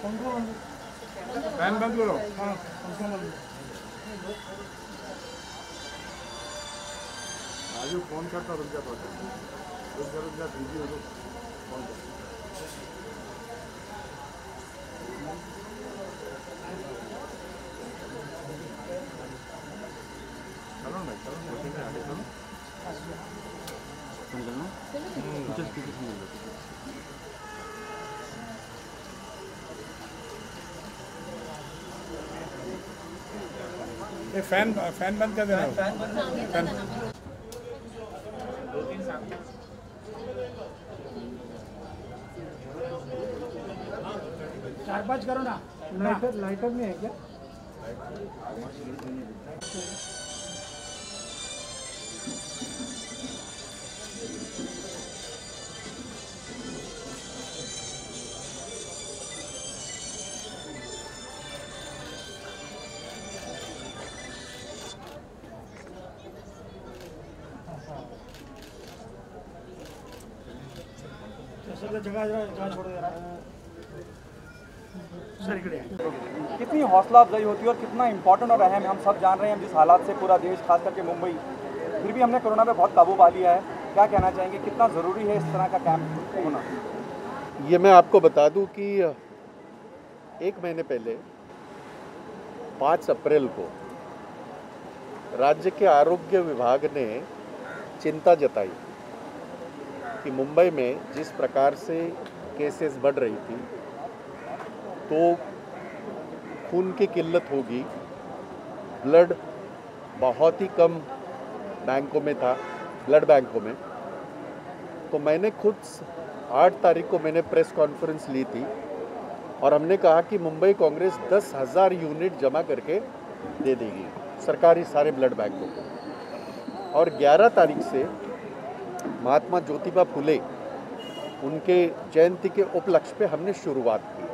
Fan बंद करो। हाँ, पंखा बंद। राजू फोन करता रुक जा, रुक जा बिजी हो तो फोन कर। चलो ना, चलो आगे चलो। ये फैन बंद कर देना। फैन 4-5 करो ना। लाइटर नहीं है क्या? जगह छोड़ दे रहा है। कितनी हौसला अफजाई होती है और कितना इम्पोर्टेंट और अहम है, हम सब जान रहे हैं जिस हालात से पूरा देश खास करके मुंबई, फिर भी हमने कोरोना पे बहुत काबू पा लिया है। क्या कहना चाहेंगे, कितना ज़रूरी है इस तरह का कैंप होना? ये मैं आपको बता दूं कि 1 महीने पहले 5 अप्रैल को राज्य के आरोग्य विभाग ने चिंता जताई कि मुंबई में जिस प्रकार से केसेस बढ़ रही थी तो खून की किल्लत होगी, ब्लड बहुत ही कम बैंकों में था, ब्लड बैंकों में। तो मैंने खुद 8 तारीख को मैंने प्रेस कॉन्फ्रेंस ली थी और हमने कहा कि मुंबई कांग्रेस 10,000 यूनिट जमा करके दे देगी सरकारी सारे ब्लड बैंकों को। और 11 तारीख से महात्मा ज्योतिबा फुले उनके जयंती के उपलक्ष्य पे हमने शुरुआत की।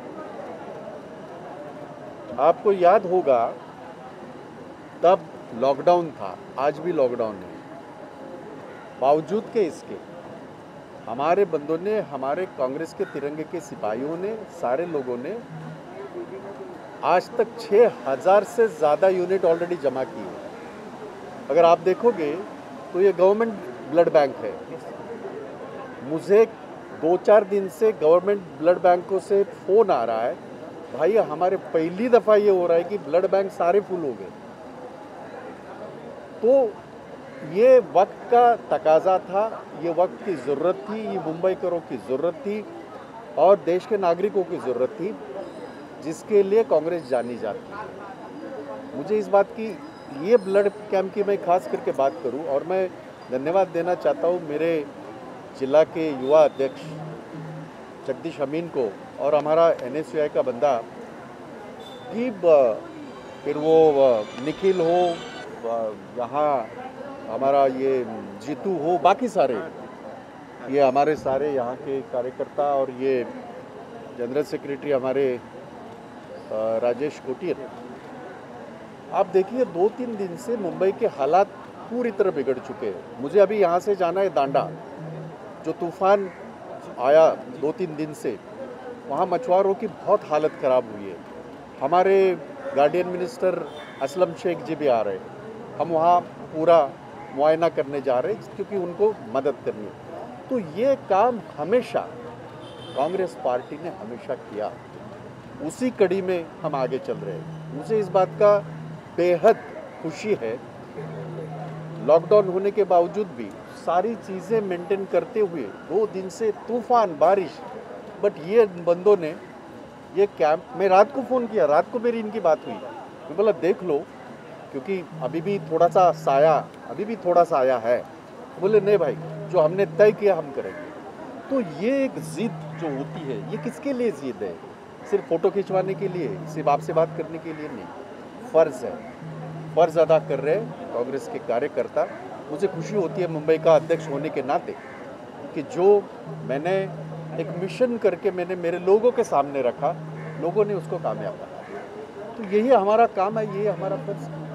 आपको याद होगा तब लॉकडाउन था, आज भी लॉकडाउन है। बावजूद के इसके हमारे बंदों ने, हमारे कांग्रेस के तिरंगे के सिपाहियों ने, सारे लोगों ने आज तक 6,000 से ज़्यादा यूनिट ऑलरेडी जमा की है। अगर आप देखोगे तो ये गवर्नमेंट ब्लड बैंक है। मुझे 2-4 दिन से गवर्नमेंट ब्लड बैंकों से फ़ोन आ रहा है, भाई हमारे पहली दफ़ा ये हो रहा है कि ब्लड बैंक सारे फुल हो गए। तो ये वक्त का तकाजा था, ये वक्त की ज़रूरत थी, ये मुंबईकरों की ज़रूरत थी और देश के नागरिकों की ज़रूरत थी, जिसके लिए कांग्रेस जानी जाती है। मुझे इस बात की, ये ब्लड कैंप की मैं खास करके बात करूं और मैं धन्यवाद देना चाहता हूं मेरे जिला के युवा अध्यक्ष जगदीश अमीन को और हमारा NSUI का बंदा कि फिर वो निखिल हो, यहाँ हमारा ये जीतू हो, बाकी सारे ये हमारे सारे यहाँ के कार्यकर्ता और ये जनरल सेक्रेटरी हमारे राजेश कोटियर। आप देखिए 2-3 दिन से मुंबई के हालात पूरी तरह बिगड़ चुके हैं। मुझे अभी यहाँ से जाना है दांडा, जो तूफान आया 2-3 दिन से, वहाँ मछुआरों की बहुत हालत ख़राब हुई है। हमारे गार्डियन मिनिस्टर असलम शेख जी भी आ रहे हैं, हम वहाँ पूरा मुआयना करने जा रहे हैं क्योंकि उनको मदद करनी है। तो ये काम हमेशा कांग्रेस पार्टी ने हमेशा किया, उसी कड़ी में हम आगे चल रहे हैं। मुझे इस बात का बेहद खुशी है, लॉकडाउन होने के बावजूद भी सारी चीज़ें मेंटेन करते हुए 2 दिन से तूफान बारिश, बट ये बंदों ने ये कैंप, मैं रात को फ़ोन किया, रात को मेरी इनकी बात हुई, मैं बोला देख लो क्योंकि अभी भी थोड़ा सा आया है। बोले नहीं भाई, जो हमने तय किया हम करेंगे। तो ये एक ज़िद जो होती है, ये किसके लिए ज़िद है? सिर्फ फ़ोटो खिंचवाने के लिए, सिर्फ आपसे बात करने के लिए नहीं। फ़र्ज़ है, फ़र्ज़ अदा कर रहे हैं कांग्रेस के कार्यकर्ता। मुझे खुशी होती है मुंबई का अध्यक्ष होने के नाते कि जो मैंने एक मिशन करके मैंने मेरे लोगों के सामने रखा, लोगों ने उसको कामयाब बनाया। तो यही हमारा काम है, यही हमारा फ़र्ज़ है।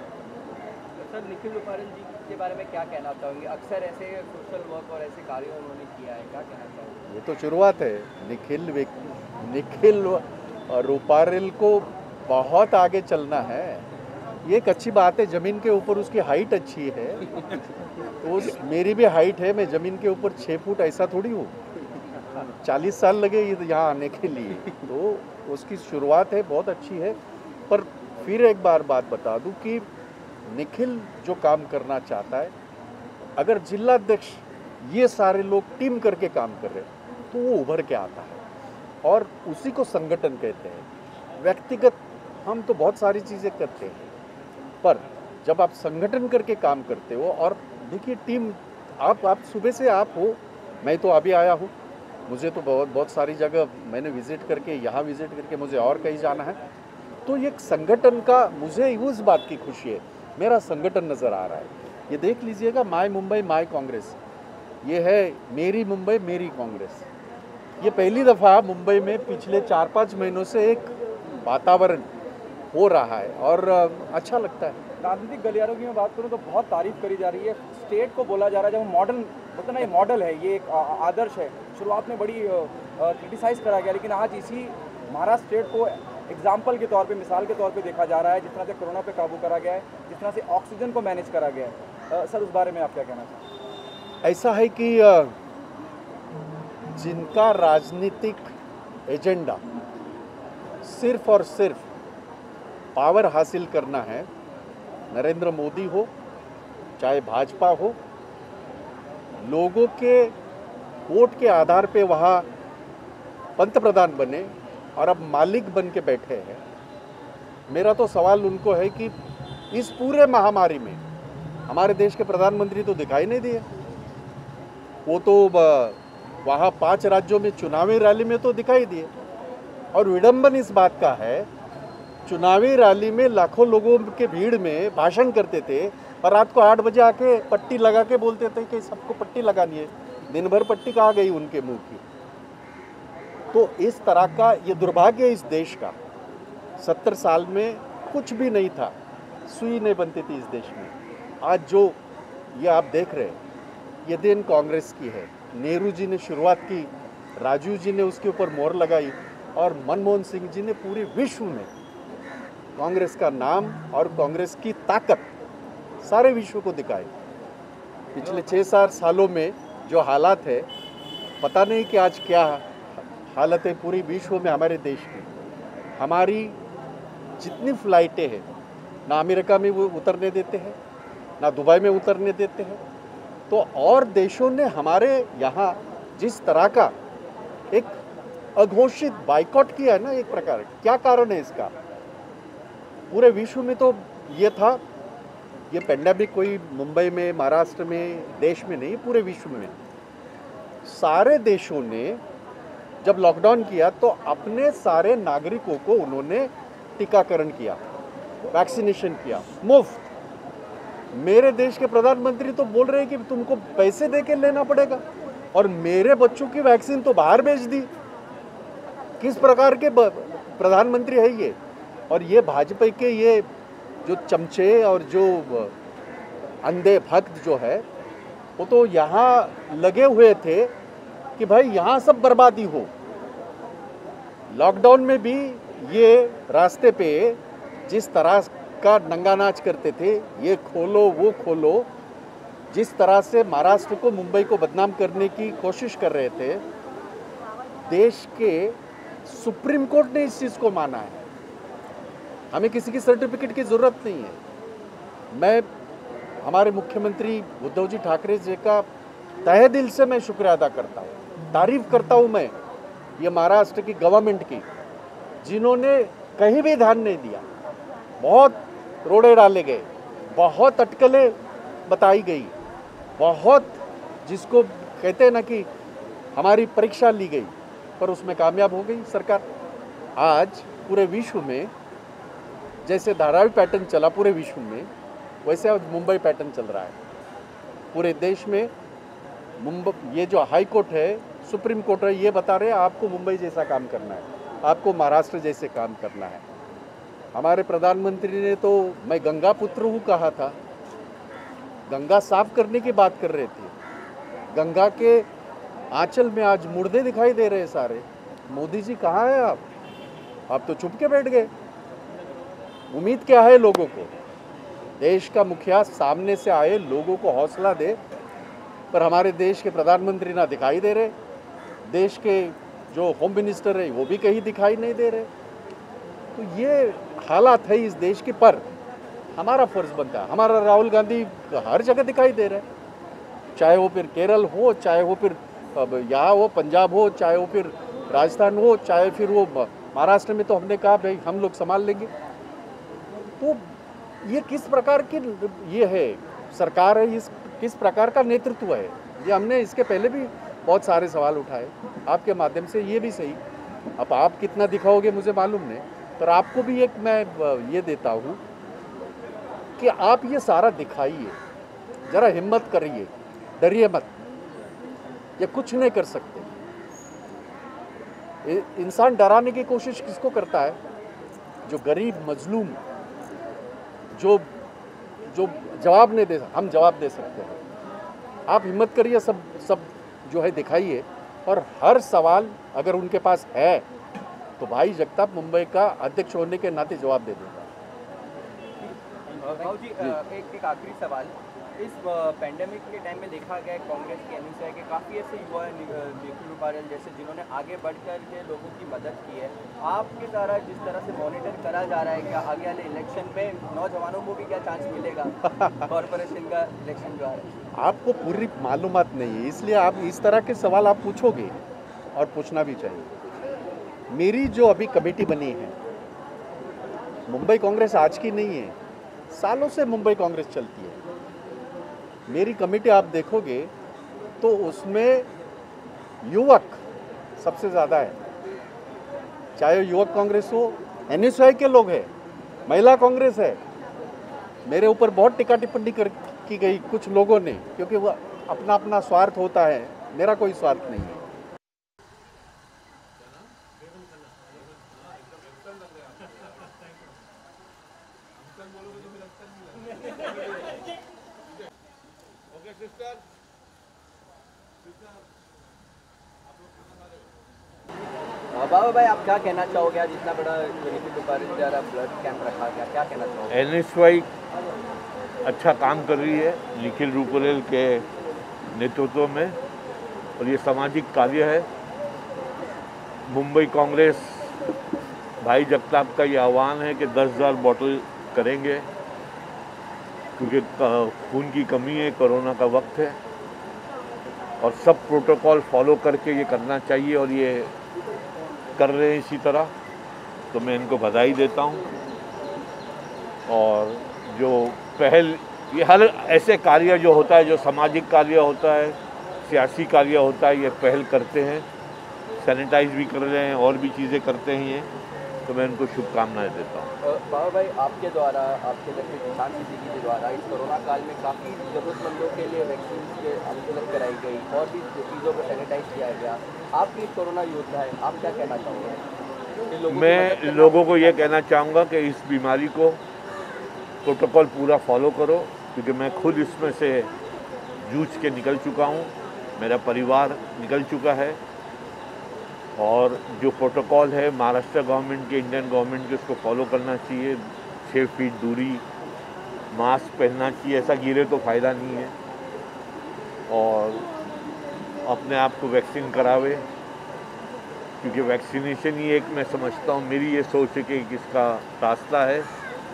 सर, निखिल उपाध्याय जी के बारे में क्या कहना चाहोगे? अक्सर ऐसे सोशल वर्क और ऐसे कार्यों उन्होंने किया है, क्या कहना चाहोगे? ये तो शुरुआत है। निखिल और रूपा रेल को बहुत आगे चलना है। ये एक अच्छी बात है, ज़मीन के ऊपर उसकी हाइट अच्छी है। तो मेरी भी हाइट है, मैं ज़मीन के ऊपर 6 फुट ऐसा थोड़ी हूँ। 40 साल लगे यहाँ आने के लिए, तो उसकी शुरुआत है, बहुत अच्छी है। पर फिर एक बार बात बता दूँ कि निखिल जो काम करना चाहता है, अगर जिलाध्यक्ष ये सारे लोग टीम करके काम कर रहे हैं तो वो उभर के आता है, और उसी को संगठन कहते हैं। व्यक्तिगत हम तो बहुत सारी चीज़ें करते हैं, पर जब आप संगठन करके काम करते हो, और देखिए टीम, आप सुबह से आप हो, मैं तो अभी आया हूँ, मुझे तो बहुत सारी जगह मैंने विज़िट करके, यहाँ विज़िट करके मुझे और कहीं जाना है। तो ये संगठन का मुझे उस बात की खुशी है, मेरा संगठन नज़र आ रहा है। ये देख लीजिएगा, माय मुंबई माय कांग्रेस, ये है मेरी मुंबई मेरी कांग्रेस। ये पहली दफ़ा मुंबई में पिछले 4-5 महीनों से एक वातावरण हो रहा है और अच्छा लगता है। राजनीतिक गलियारों की मैं बात करूं तो बहुत तारीफ करी जा रही है, स्टेट को बोला जा रहा है जब मॉडल बोलते ना, ये मॉडल है, ये एक आदर्श है। शुरुआत में बड़ी क्रिटिसाइज करा गया, लेकिन आज इसी महाराष्ट्र स्टेट को एग्जाम्पल के तौर पे, मिसाल के तौर पे देखा जा रहा है। जिस तरह से कोरोना पे काबू करा गया है, जिस तरह से ऑक्सीजन को मैनेज करा गया है, सर उस बारे में आप क्या कहना चाहते हैं? ऐसा है कि जिनका राजनीतिक एजेंडा सिर्फ और सिर्फ पावर हासिल करना है, नरेंद्र मोदी हो चाहे भाजपा हो, लोगों के वोट के आधार पे वहाँ पंतप्रधान बने और अब मालिक बन के बैठे हैं। मेरा तो सवाल उनको है कि इस पूरे महामारी में हमारे देश के प्रधानमंत्री तो दिखाई नहीं दिए। वो तो वहाँ 5 राज्यों में चुनावी रैली में तो दिखाई दिए, और विडंबन इस बात का है, चुनावी रैली में लाखों लोगों के भीड़ में भाषण करते थे और रात को 8 बजे आके पट्टी लगा के बोलते थे कि सबको पट्टी लगानी है। दिन भर पट्टी कहाँ गई उनके मुंह की। तो इस तरह का ये दुर्भाग्य इस देश का, 70 साल में कुछ भी नहीं था, सुई नहीं बनती थी इस देश में। आज जो ये आप देख रहे हैं, ये दिन कांग्रेस की है। नेहरू जी ने शुरुआत की, राजीव जी ने उसके ऊपर मोहर लगाई, और मनमोहन सिंह जी ने पूरे विश्व में कांग्रेस का नाम और कांग्रेस की ताकत सारे विश्व को दिखाई। पिछले 6-7 सालों में जो हालात है, पता नहीं कि आज क्या हालत है पूरी विश्व में हमारे देश की। हमारी जितनी फ्लाइटें हैं, ना अमेरिका में वो उतरने देते हैं, ना दुबई में उतरने देते हैं। तो और देशों ने हमारे यहाँ जिस तरह का एक अघोषित बाइकॉट किया है ना, एक प्रकार, क्या कारण है इसका? पूरे विश्व में तो ये था, ये पेंडेमिक कोई मुंबई में, महाराष्ट्र में, देश में नहीं, पूरे विश्व में सारे देशों ने जब लॉकडाउन किया तो अपने सारे नागरिकों को उन्होंने टीकाकरण किया, वैक्सीनेशन किया मुफ्त। मेरे देश के प्रधानमंत्री तो बोल रहे हैं कि तुमको पैसे दे के लेना पड़ेगा, और मेरे बच्चों की वैक्सीन तो बाहर भेज दी। किस प्रकार के प्रधानमंत्री है ये? और ये भाजपा के ये जो चमचे और जो अंधे भक्त जो है, वो तो यहाँ लगे हुए थे कि भाई यहाँ सब बर्बादी हो। लॉकडाउन में भी ये रास्ते पे जिस तरह का नंगा नाच करते थे, ये खोलो वो खोलो, जिस तरह से महाराष्ट्र को, मुंबई को बदनाम करने की कोशिश कर रहे थे, देश के सुप्रीम कोर्ट ने इस चीज़ को माना है। हमें किसी की सर्टिफिकेट की ज़रूरत नहीं है। मैं हमारे मुख्यमंत्री उद्धव जी ठाकरे जी का तहे दिल से मैं शुक्रिया अदा करता हूँ, तारीफ करता हूँ मैं ये महाराष्ट्र की गवर्नमेंट की, जिन्होंने कहीं भी ध्यान नहीं दिया। बहुत रोड़े डाले गए, बहुत अटकलें बताई गई, बहुत जिसको कहते हैं ना कि हमारी परीक्षा ली गई, पर उसमें कामयाब हो गई सरकार। आज पूरे विश्व में जैसे धारावी पैटर्न चला पूरे विश्व में, वैसे आज मुंबई पैटर्न चल रहा है पूरे देश में। मुंबई, ये जो हाई कोर्ट है, सुप्रीम कोर्ट है, ये बता रहे हैं आपको मुंबई जैसा काम करना है, आपको महाराष्ट्र जैसे काम करना है। हमारे प्रधानमंत्री ने तो मैं गंगा पुत्र हूँ कहा था, गंगा साफ करने की बात कर रहे थे। गंगा के आंचल में आज मुर्दे दिखाई दे रहे हैं सारे। मोदी जी कहाँ हैं आप? आप तो चुप के बैठ गए। उम्मीद क्या है लोगों को? देश का मुखिया सामने से आए, लोगों को हौसला दे, पर हमारे देश के प्रधानमंत्री ना दिखाई दे रहे, देश के जो होम मिनिस्टर है वो भी कहीं दिखाई नहीं दे रहे। तो ये हालात है इस देश के, पर हमारा फर्ज बनता है, हमारा राहुल गांधी हर जगह दिखाई दे रहे हैं, चाहे वो फिर केरल हो, चाहे वो फिर यहाँ हो, पंजाब हो, चाहे वो फिर राजस्थान हो, चाहे फिर वो महाराष्ट्र में, तो हमने कहा भाई हम लोग संभाल लेंगे। तो ये किस प्रकार की ये है सरकार है, इस किस प्रकार का नेतृत्व है, ये हमने इसके पहले भी बहुत सारे सवाल उठाए आपके माध्यम से, ये भी सही। अब आप कितना दिखाओगे मुझे मालूम नहीं, पर आपको भी एक मैं ये देता हूँ कि आप ये सारा दिखाइए, ज़रा हिम्मत करिए, डरिए मत, ये कुछ नहीं कर सकते। इंसान डराने की कोशिश किसको करता है? जो गरीब मजलूम, जो जवाब नहीं दे, हम जवाब दे सकते हैं। आप हिम्मत करिए, सब जो है दिखाइए, और हर सवाल अगर उनके पास है तो भाई जगताप मुंबई का अध्यक्ष होने के नाते जवाब दे देगा। भाऊ जी, एक आखिरी सवाल, इस पेंडेमिक के टाइम में देखा गया कांग्रेस के एमएसआई के काफ़ी ऐसे युवा निखिल रूपारेल जैसे जिन्होंने आगे बढ़कर के लोगों की मदद की है। आपके द्वारा जिस तरह से मॉनिटर करा जा रहा है, क्या आगे वाले इलेक्शन में नौजवानों को भी क्या चांस मिलेगा? कॉरपोरेशन का इलेक्शन जो आ रहा है, आपको पूरी मालूमात नहीं है, इसलिए आप इस तरह के सवाल आप पूछोगे, और पूछना भी चाहिए। मेरी जो अभी कमेटी बनी है, मुंबई कांग्रेस आज की नहीं है, सालों से मुंबई कांग्रेस चलती है। मेरी कमेटी आप देखोगे तो उसमें युवक सबसे ज़्यादा है, चाहे युवक कांग्रेस हो, एनएसयूआई के लोग हैं, महिला कांग्रेस है। मेरे ऊपर बहुत टिक्का टिप्पणी की गई कुछ लोगों ने, क्योंकि वो अपना अपना स्वार्थ होता है, मेरा कोई स्वार्थ नहीं है। बाबा भाई, आप क्या कहना चाहोगे? आज इतना बड़ा निखिल रूपारेल द्वारा ब्लड कैंप रखा गया, क्या कहना चाहोगे? एनएसयूआई अच्छा काम कर रही है निखिल रूपारेल के नेतृत्व में, और ये सामाजिक कार्य है। मुंबई कांग्रेस भाई जगताप का ये आह्वान है कि 10,000 बॉटल करेंगे, क्योंकि खून की कमी है, कोरोना का वक्त है, और सब प्रोटोकॉल फॉलो करके ये करना चाहिए, और ये कर रहे हैं इसी तरह। तो मैं इनको बधाई देता हूँ। और जो पहल, ये हर ऐसे कार्य जो होता है, जो सामाजिक कार्य होता है, सियासी कार्य होता है, ये पहल करते हैं, सैनिटाइज भी कर रहे हैं, और भी चीज़ें करते हैं ये, तो मैं इनको शुभकामनाएं देता हूँ। बाबा भाई, आपके द्वारा, आपके जैसे किसान किसी के द्वारा इस कोरोना काल में काफ़ी ज़रूरतमंदों के लिए वैक्सीन के अनुकूलन कराई गई, और भी चीज़ों को सैनिटाइज किया गया। आप भी कोरोना योद्धा है, आप क्या कहना चाहोगे? मैं लोगों को ये कहना चाहूँगा कि इस बीमारी को प्रोटोकॉल पूरा फॉलो करो, क्योंकि मैं खुद इसमें से जूझ के निकल चुका हूँ, मेरा परिवार निकल चुका है, और जो प्रोटोकॉल है महाराष्ट्र गवर्नमेंट के, इंडियन गवर्नमेंट के, उसको फॉलो करना चाहिए। 6 फीट दूरी, मास्क पहनना चाहिए, ऐसा गिरे तो फ़ायदा नहीं है, और अपने आप को वैक्सीन करावे, क्योंकि वैक्सीनेशन ही एक, मैं समझता हूँ, मेरी ये सोच है कि इसका रास्ता है।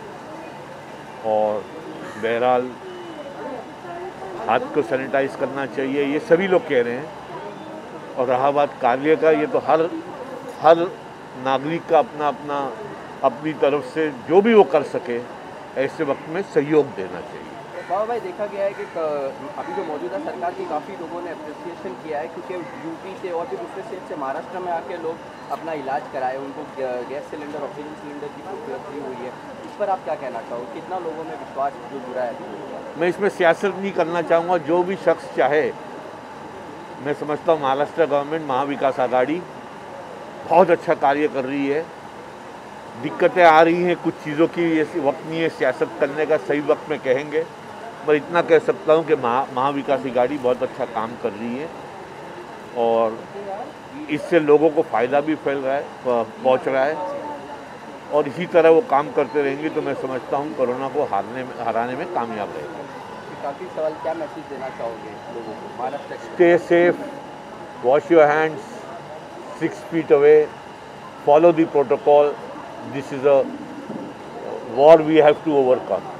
और बहरहाल हाथ को सैनिटाइज करना चाहिए, ये सभी लोग कह रहे हैं। और रहा बात कार्य का, ये तो हर नागरिक का अपनी तरफ से जो भी वो कर सके, ऐसे वक्त में सहयोग देना चाहिए। बाबा भाई, देखा गया है कि अभी जो मौजूदा सरकार की काफ़ी लोगों ने अप्रिसिएशन किया है, क्योंकि यूपी से और भी दूसरे स्टेट से महाराष्ट्र में आके लोग अपना इलाज कराए, उनको गैस सिलेंडर, ऑक्सीजन सिलेंडर की फ्री हुई है। इस पर आप क्या कहना चाहोगे? कितना लोगों में विश्वास जो जुड़ा है? मैं इसमें सियासत नहीं करना चाहूँगा, जो भी शख्स चाहे। मैं समझता हूँ महाराष्ट्र गवर्नमेंट, महाविकास आघाड़ी बहुत अच्छा कार्य कर रही है। दिक्कतें आ रही हैं कुछ चीज़ों की, ये वक्त नहीं है सियासत करने का, सही वक्त में कहेंगे, पर इतना कह सकता हूँ कि महाविकास आघाड़ी बहुत अच्छा काम कर रही है, और इससे लोगों को फ़ायदा भी पहुँच रहा है, और इसी तरह वो काम करते रहेंगे तो मैं समझता हूँ कोरोना को हराने में कामयाब रहेगा। काफ़ी सवाल, क्या मैसेज देना चाहोगे लोगों को महाराष्ट्र के? Stay safe, wash your hands, 6 feet away, follow the protocol. This is a war we have to overcome.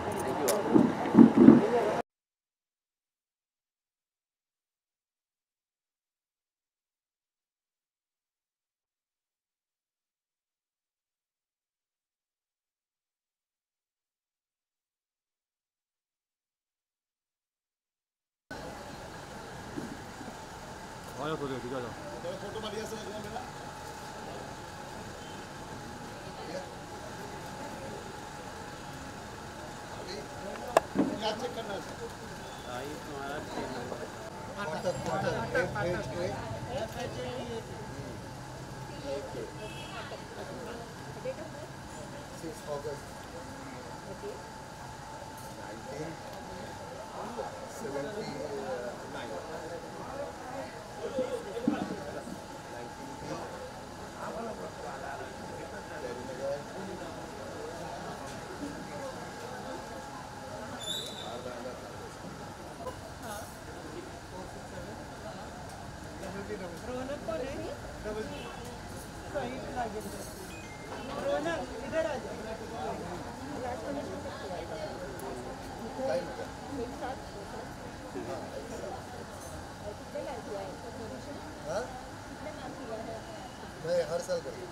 मैं हर साल करता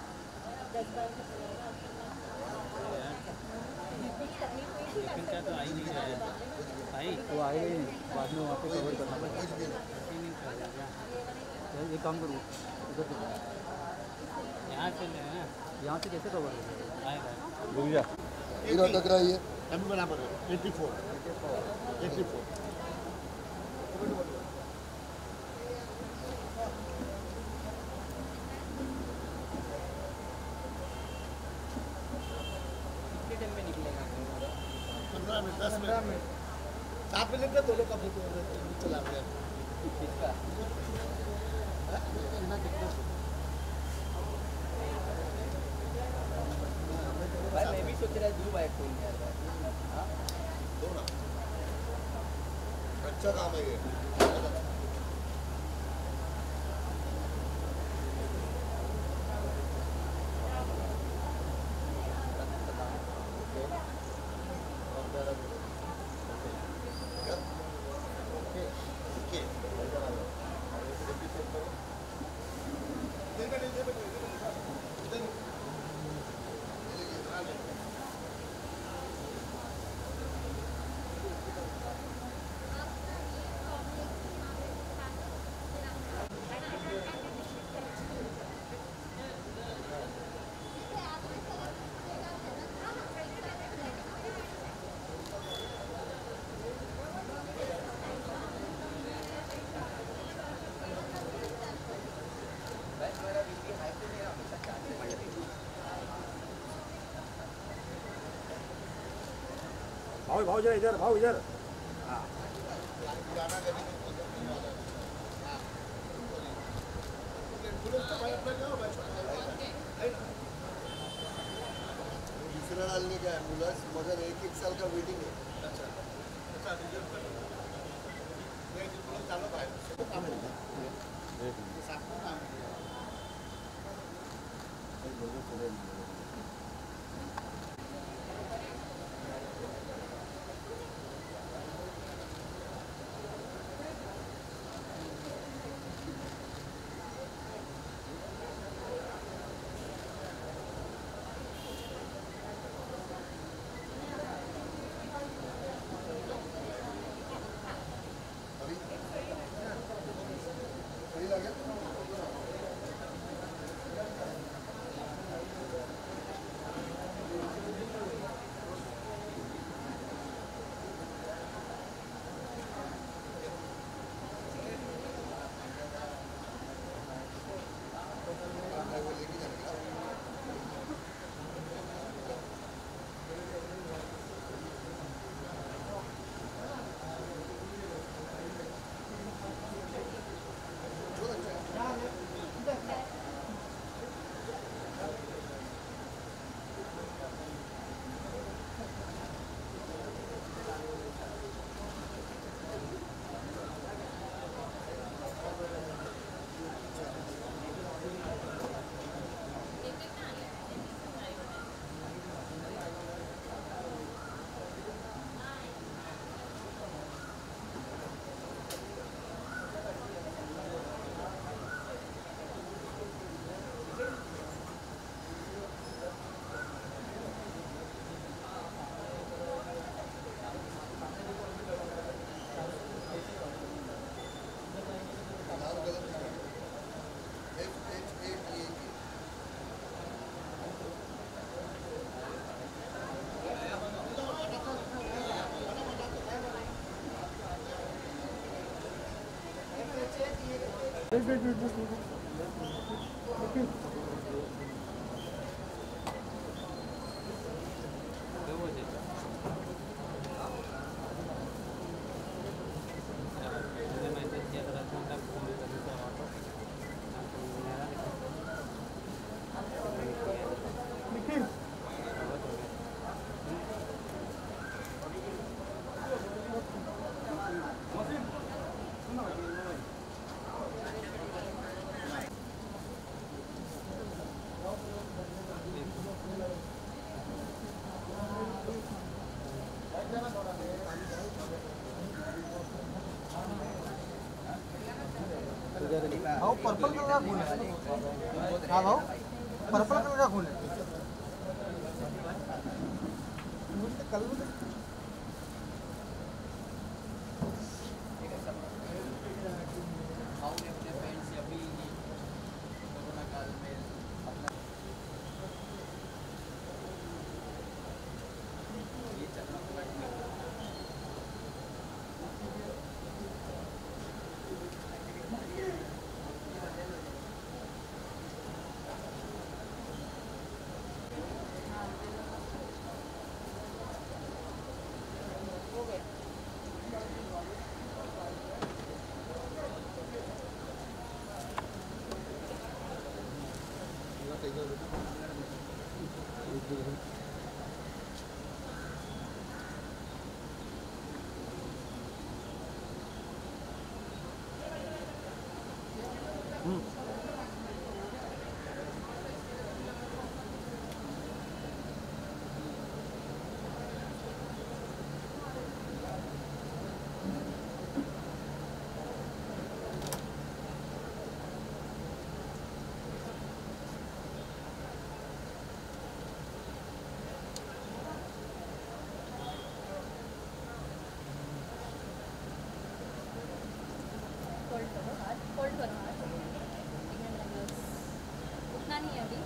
लेकिन क्या तो आ ही नहीं रहा है भाई, वो आएगा ही नहीं, बाद में वहाँ पे कवर करना पड़ेगा। कुछ भी नहीं। नहीं कर रहा क्या? ये काम करूँ उधर से, यहाँ से ले ना, यहाँ से कैसे कवर होगा? आएगा रुक जा। हीरो टक रही है हम बराबर 84 कितने टाइम में निकलेगा? 15 मिनट 10 मिनट 7 मिनट का दोनों का चला गया किसका? भाई मैं भी सोच रहा दूर बाइक फोन यार भाई। हाँ दो ना अच्छा काम है ये भाव जरा इधर, भाव इधर। दूसरा डालने का एम्बुलेंस मगर 1 साल का वेटिंग है भाऊ पर्पल कलर का खून है। हाँ भाऊ पर्पल कलर का खून है। कल अपने फ्रेंड से अभी कोरोना काल में अपना ये चलना फोल्ड करो हाथ उतना नहीं है अभी।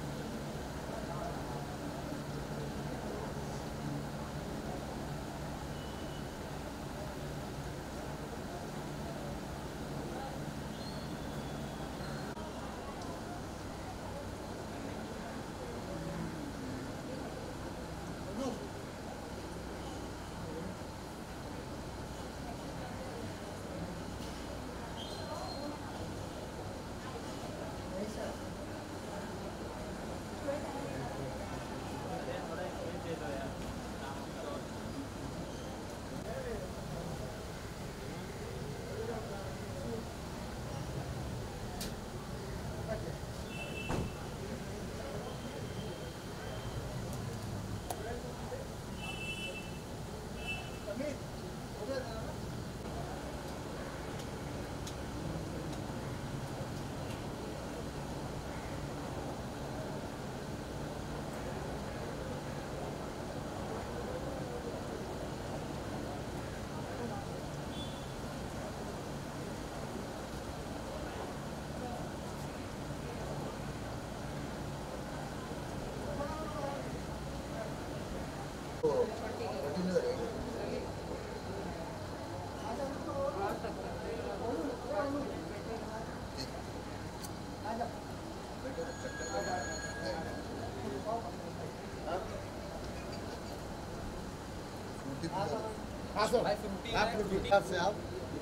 हाँ सर आप फ्रूटी से आप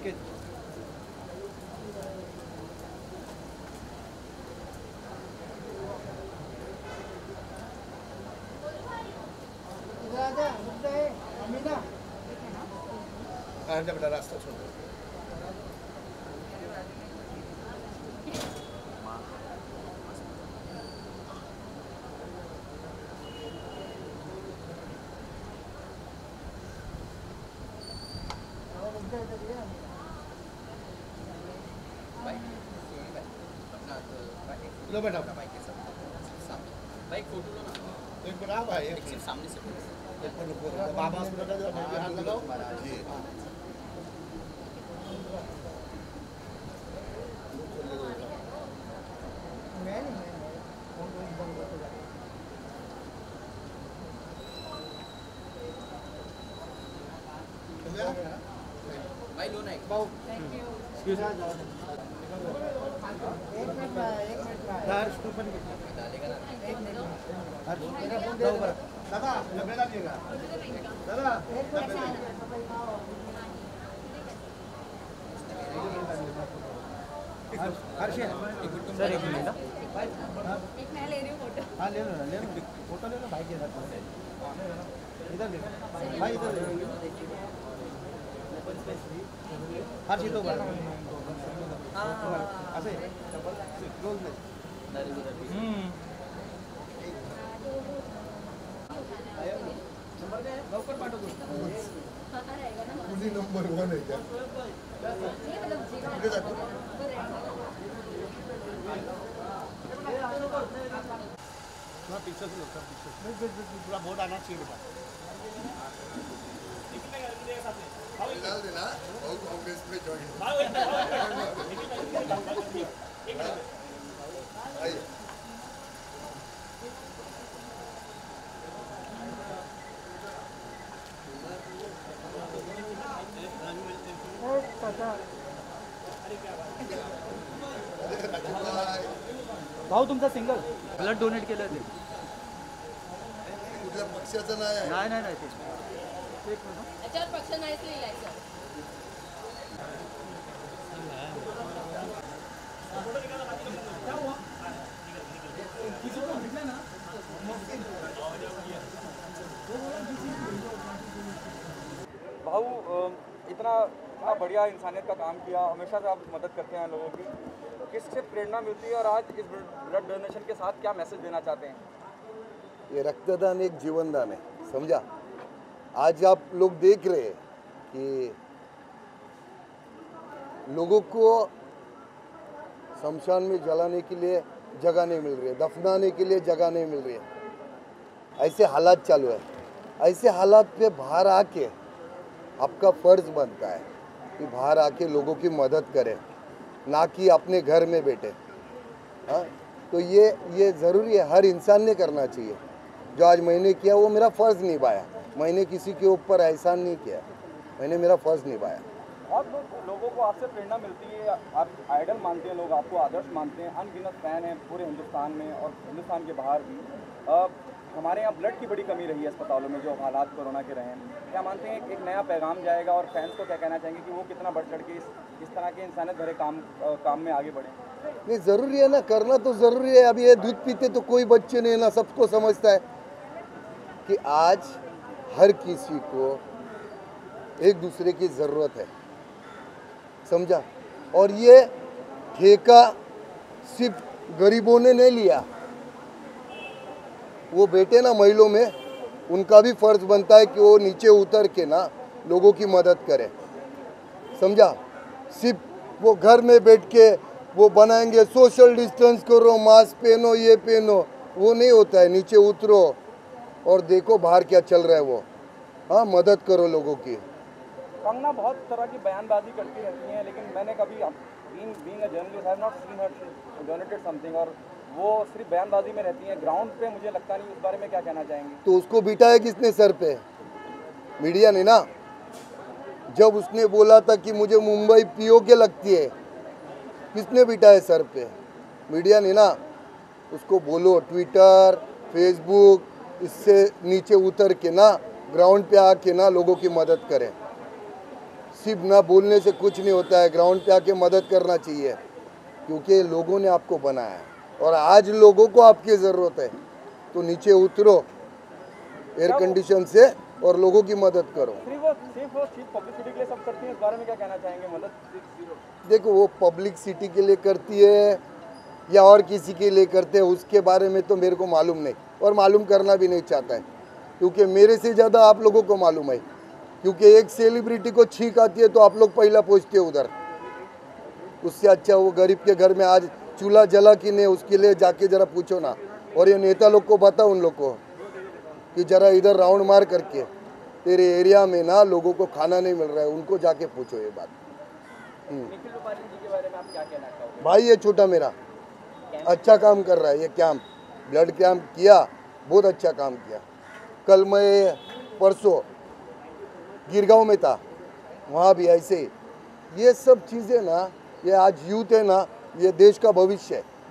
बेटा रास्ता छोड़ लो बेटा बाइक के साथ बाइक फोटो लो ना एक मिनट आप भाई एक सिर्फ सामने से एक मिनट बाबा हॉस्पिटल का जो हाथ लगाओ जी भाई लो ना एक थैंक यू हर्ष तू पण घेतला. हर्ष जाऊ बरं. दादा डबेला निघा. दादा हर्ष सर एक मिनट. एक मैं ले रही हूँ फोटो. हाँ ले लो फोटो ले लो भाई के साथ. इधर ले भाई इधर ले. हर्ष इधर बघा. असे क्लोज नाही. लवकर पाठवतो. ये मतलब थोड़ा पीछे से लोग पीछे पूरा बोर्ड आना चाहिए बेटा. डाल देना और कांग्रेस में ज्वाइन आइए. भाऊ तुमचा सिंगल ब्लड डोनेट केलं ते कुठल्या पक्षाचं नाही आहे. नाही ते याच्यावर पक्ष नाहीच लिहिलायचं. भाऊ इतना बढ़िया इंसानियत का काम किया, हमेशा से आप मदद करते हैं लोगों की, किससे प्रेरणा मिलती है और आज इस ब्लड डोनेशन के साथ क्या मैसेज देना चाहते हैं? ये रक्तदान एक जीवनदान है, समझा. आज आप लोग देख रहे हैं कि लोगों को शमशान में जलाने के लिए जगह नहीं मिल रही है, दफनाने के लिए जगह नहीं मिल रही है. ऐसे हालात चालू है. ऐसे हालात पे बाहर आके आपका फर्ज बनता है कि बाहर आके लोगों की मदद करें, ना कि अपने घर में बैठे. हाँ, तो ये ज़रूरी है, हर इंसान ने करना चाहिए. जो आज मैंने किया वो मेरा फ़र्ज़ निभाया. मैंने किसी के ऊपर एहसान नहीं किया, मैंने मेरा फ़र्ज़ निभाया. और लोगों को आपसे प्रेरणा मिलती है, आप आइडल मानते हैं, लोग आपको आदर्श मानते हैं, अनगिनत फ़ैन हैं पूरे हिंदुस्तान में और हिंदुस्तान के बाहर भी. हमारे यहाँ ब्लड की बड़ी कमी रही है अस्पतालों में, जो हालात कोरोना के रहे हैं. क्या मानते हैं एक नया पैगाम जाएगा और फैंस को क्या कहना चाहेंगे कि वो कितना बढ़ चढ़ के इस तरह के इंसानियत भरे काम में आगे बढ़ें? नहीं, ज़रूरी है ना, करना तो ज़रूरी है. अभी ये दूध पीते तो कोई बच्चे नहीं ना, सबको समझता है कि आज हर किसी को एक दूसरे की ज़रूरत है, समझा. और ये ठेका सिर्फ गरीबों ने नहीं लिया, वो बेटे ना महिलों में, उनका भी फर्ज बनता है कि वो नीचे उतर के ना लोगों की मदद करें, समझा. सिर्फ वो घर में बैठ के वो बनाएंगे सोशल डिस्टेंस करो, मास्क पहनो, ये पहनो, वो नहीं होता है. नीचे उतरो और देखो बाहर क्या चल रहा है वो. हाँ, मदद करो लोगों की. कंगना बहुत तरह की बयानबाजी करती रहती हैं, लेकिन मैंने कभी being a journalist I have not seen her donated something, और वो सिर्फ बयानबाजी में रहती हैं. ग्राउंड पे मुझे लगता नहीं. उस बारे में क्या कहना चाहेंगे? तो उसको बिठाया किसने सर पे? मीडिया ने ना. जब उसने बोला था कि मुझे मुंबई पीओके लगती है, किसने बिठाया सर पे? मीडिया ने ना. उसको बोलो ट्विटर, फेसबुक, इससे नीचे उतर के ना ग्राउंड पे आके ना लोगों की मदद करें. सिर्फ ना बोलने से कुछ नहीं होता है, ग्राउंड पे आके मदद करना चाहिए, क्योंकि लोगों ने आपको बनाया है और आज लोगों को आपकी ज़रूरत है. तो नीचे उतरो एयर कंडीशन से और लोगों की मदद करो. सिर्फ वो चीफ पब्लिसिटी के लिए सब करती है, इस बारे में क्या कहना चाहेंगे? मदद देखो, वो पब्लिक सिटी के लिए करती है या और किसी के लिए करते हैं, उसके बारे में तो मेरे को मालूम नहीं और मालूम करना भी नहीं चाहता है, क्योंकि मेरे से ज़्यादा आप लोगों को मालूम है. क्योंकि एक सेलिब्रिटी को छींक आती है तो आप लोग पहला पहुँचते हो उधर. उससे अच्छा वो गरीब के घर में आज चूल्हा जला कि नहीं, उसके लिए जाके ज़रा पूछो ना. और ये नेता लोग को बताओ, उन लोग को कि ज़रा इधर राउंड मार करके तेरे एरिया में ना लोगों को खाना नहीं मिल रहा है, उनको जाके पूछो ये बात. निखिल रूपाणी जी के बारे में आप क्या कहना चाहोगे? भाई ये छोटा मेरा अच्छा काम कर रहा है. ये कैंप, ब्लड कैंप किया, बहुत अच्छा काम किया. कल मैं परसों गिरगांव में था, वहाँ भी ऐसे ही. ये सब चीज़ें ना, ये आज यूथ है ना, ये देश का भविष्य है.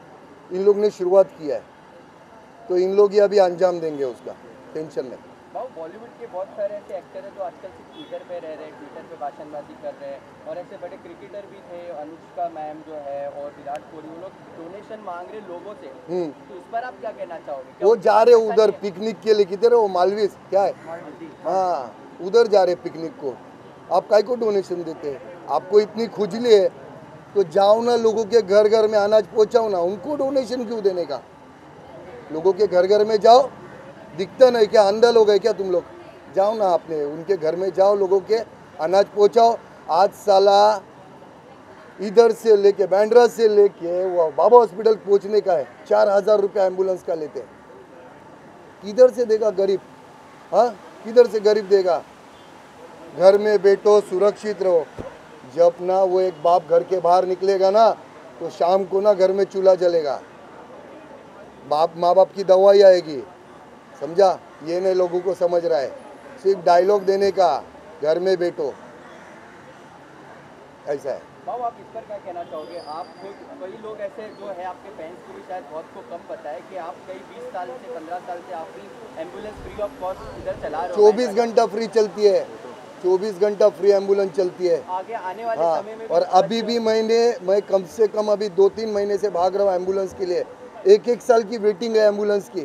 इन लोग ने शुरुआत किया है, तो इन लोग ही अभी अंजाम देंगे उसका, टेंशन नहीं। भाव बॉलीवुड के बहुत सारे ऐसे एक्टर हैं जो आजकल सिर्फ ट्विटर पे रह रहे हैं, ट्विटर पे भाषणबाजी कर रहे हैं, और ऐसे बड़े क्रिकेटर भी थे, अनुष्का मैम जो है और विराट कोहली, वो लोग डोनेशन मांग रहे लोगों से, तो इस पर आप क्या कहना चाहोगे? वो जा रहे उधर पिकनिक के लिए, किधर है वो मालवीज क्या है, हाँ उधर जा रहे पिकनिक को। आप काय को डोनेशन देते हैं? आपको इतनी खुजली है तो जाओ ना, लोगों के घर घर में अनाज पहुंचाओ ना, उनको डोनेशन क्यों देने का? लोगों के घर घर में जाओ, दिखता नहीं क्या, अंधा लोग है क्या तुम लोग? जाओ ना, आपने उनके घर में जाओ, लोगों के अनाज पहुंचाओ। आज साला इधर से लेके बैंड्रा से लेके वो बाबा हॉस्पिटल पहुंचने का है, 4,000 रुपये एम्बुलेंस का लेते हैं। किधर से देगा गरीब? हाँ, किधर से गरीब देगा? घर में बैठो, सुरक्षित रहो। जब ना वो एक बाप घर के बाहर निकलेगा ना, तो शाम को ना घर में चूल्हा जलेगा, माँ बाप की दवाई आएगी, समझा? ये नहीं लोगों को समझ रहा है, सिर्फ डायलॉग देने का, घर में बैठो, ऐसा है। भाव आप इस पर क्या कहना चाहोगे? आप खुद, कई लोग ऐसे जो है आपके फैंस को भी शायद बहुत को कम पता है कि आप कई 20 साल से 15 साल से आप भी एम्बुलेंस फ्री ऑफ कॉस्ट इधर चला रहे हो। 24 घंटा फ्री चलती है, 24 घंटा फ्री एम्बुलेंस चलती है। आगे आने वाले हाँ, समय में और अभी भी मैं कम से कम अभी 2-3 महीने से भाग रहा हूँ एम्बुलेंस के लिए। 1-1 साल की वेटिंग है एम्बुलेंस की,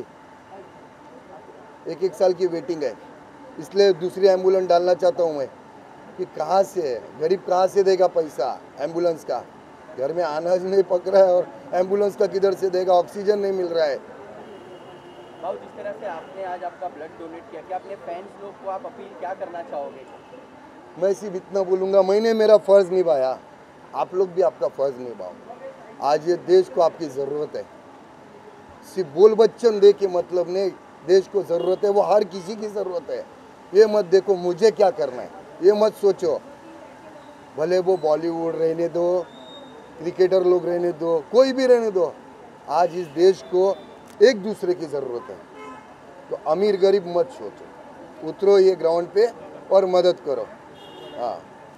1-1 साल की वेटिंग है। इसलिए दूसरी एम्बुलेंस डालना चाहता हूँ मैं, कि कहाँ से गरीब कहाँ से देगा पैसा एम्बुलेंस का? घर में अनाज नहीं पक रहा है और एम्बुलेंस का किधर से देगा? ऑक्सीजन नहीं मिल रहा है। भाव जिस तरह से आपने आज आपका ब्लड डोनेट किया, क्या अपने फैंस लोग को आप अपील क्या करना चाहोगे? मैं सिर्फ इतना बोलूँगा, मैंने मेरा फ़र्ज़ निभाया, आप लोग भी आपका फ़र्ज़ निभाओ। आज ये देश को आपकी ज़रूरत है, सिर्फ बोल बच्चन दे के मतलब नहीं, देश को ज़रूरत है, वो हर किसी की ज़रूरत है। ये मत देखो मुझे क्या करना है, ये मत सोचो, भले वो बॉलीवुड रहने दो, क्रिकेटर लोग रहने दो, कोई भी रहने दो, आज इस देश को एक दूसरे की ज़रूरत है। तो अमीर गरीब मत सोचो, उतरो ये ग्राउंड पे और मदद करो। हाँ,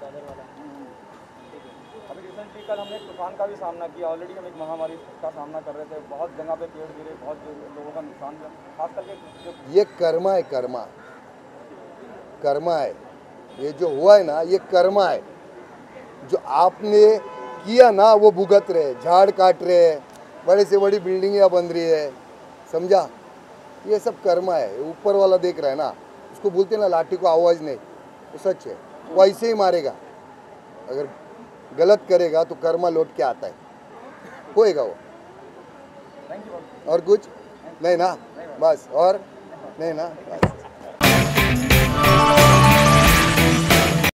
अभी रिसेंटली कल हमने एक तूफान का भी सामना किया, ऑलरेडी हम एक महामारी का सामना कर रहे थे, बहुत जगह पे पेड़ गिरे, बहुत लोगों का नुकसान हुआ, खास करके जो ये कर्मा है, कर्मा है, ये जो हुआ है ना, ये कर्मा है। जो आपने किया ना वो भुगत रहे, झाड़ काट रहे, बड़े से बड़ी बिल्डिंगें बन रही है, समझा? ये सब कर्मा है, ऊपर वाला देख रहा है ना, उसको बोलते हैं ना लाठी को आवाज़ नहीं, वो सच है, वो ऐसे ही मारेगा। अगर गलत करेगा तो कर्मा लौट के आता है, होएगा वो। और कुछ नहीं ना, बस, और नहीं ना, बस।